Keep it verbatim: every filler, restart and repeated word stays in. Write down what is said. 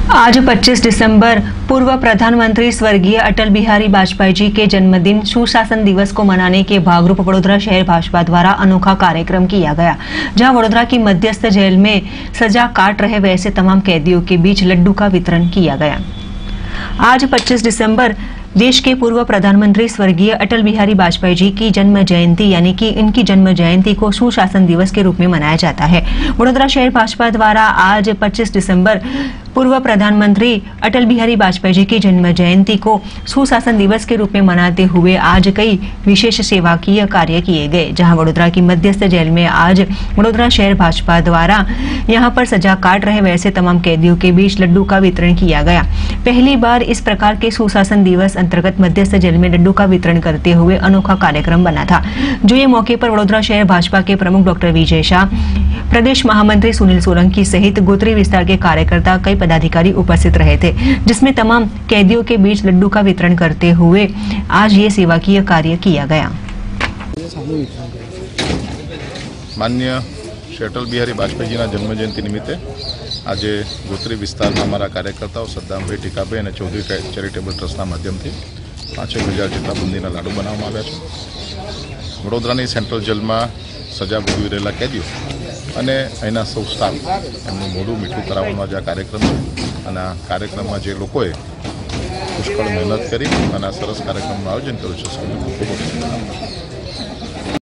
आज पच्चीस दिसंबर पूर्व प्रधानमंत्री स्वर्गीय अटल बिहारी वाजपेयी जी के जन्मदिन सुशासन दिवस को मनाने के भागरूप वडोदरा शहर भाजपा द्वारा अनोखा कार्यक्रम किया गया, जहां वडोदरा की मध्यस्थ जेल में सजा काट रहे वैसे तमाम कैदियों के बीच लड्डू का वितरण किया गया। आज पच्चीस दिसंबर देश के पूर्व प्रधानमंत्री स्वर्गीय अटल बिहारी वाजपेयी जी की जन्म जयंती यानी कि इनकी जन्म जयंती को सुशासन दिवस के रूप में मनाया जाता है। वडोदरा शहर भाजपा द्वारा आज पच्चीस दिसंबर पूर्व प्रधानमंत्री अटल बिहारी वाजपेयी जी की जन्म जयंती को सुशासन दिवस के रूप में मनाते हुए आज कई विशेष सेवाकीय कार्य किए गए, जहां वडोदरा की मध्यस्थ जेल में आज वडोदरा शहर भाजपा द्वारा यहां पर सजा काट रहे वैसे तमाम कैदियों के बीच लड्डू का वितरण किया गया। पहली बार इस प्रकार के सुशासन दिवस अंतर्गत मध्यस्थ जेल में लड्डू का वितरण करते हुए अनोखा कार्यक्रम बना था, जो ये मौके पर वडोदरा शहर भाजपा के प्रमुख डॉक्टर विजय शाह, प्रदेश महामंत्री सुनील सोलंकी सहित गोत्री विस्तार के कार्यकर्ता कई पदाधिकारी उपस्थित रहे थे, जिसमें तमाम कैदियों के बीच लड्डू का वितरण करते हुए आज ये सेवाकीय कार्य किया गया। माननीय श्री अटल बिहारी वाजपेयी जी जन्म जयंती निमित्ते आज गोत्री विस्तार में अमरा कार्यकर्ताओं सद्दामभाई टीकाभाई और चौधरी चेरिटेबल ट्रस्ट माध्यम से पांचेक हज़ार जेटला बूंदीना लाडू बनाववामां आव्या छे। वडोदरानी सेंट्रल जेल में सजा भोगवी रहेला कैदीओ अने अहींना सौ स्टाफ एमनुं मोढुं मीठुं करावવાનો आज आ कार्यक्रम छे अने आ कार्यक्रममां जे लोकोए पुष्कळ मेहनत करी अने आ सरस कार्यक्रमनुं आयोजन कर्युं छे।